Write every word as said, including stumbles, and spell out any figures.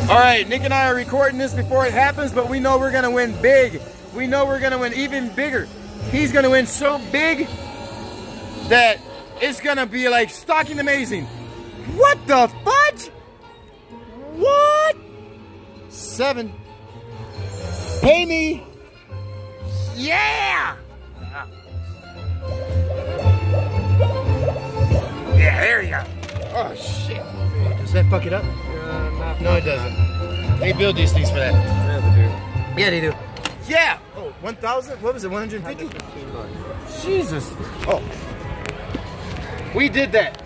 All right, Nick and I are recording this before it happens, but we know we're gonna win big. We know we're gonna win even bigger. He's gonna win so big that it's gonna be like stalking amazing. What the fudge? What? Seven. Pay me. Yeah. Yeah, there you go. Oh shit. Does that fuck it up? Uh, no, it doesn't. They build these things for that. Yeah, they do. Yeah, they do. Yeah. Oh, one thousand? What was it? one hundred fifty? Jesus. Oh. We did that.